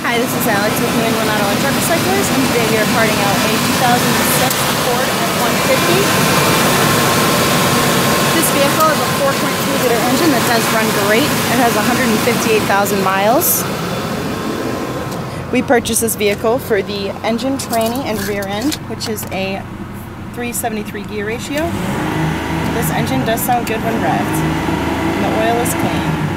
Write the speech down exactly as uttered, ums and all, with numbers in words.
Hi, this is Alex with New England Auto and Truck Recyclers, and today we are parting out a two thousand six Ford F one fifty. This vehicle is a four point two liter engine that does run great. It has one hundred fifty-eight thousand miles. We purchased this vehicle for the engine, tranny, and rear end, which is a three seventy-three gear ratio. This engine does sound good when revved, and the oil is clean.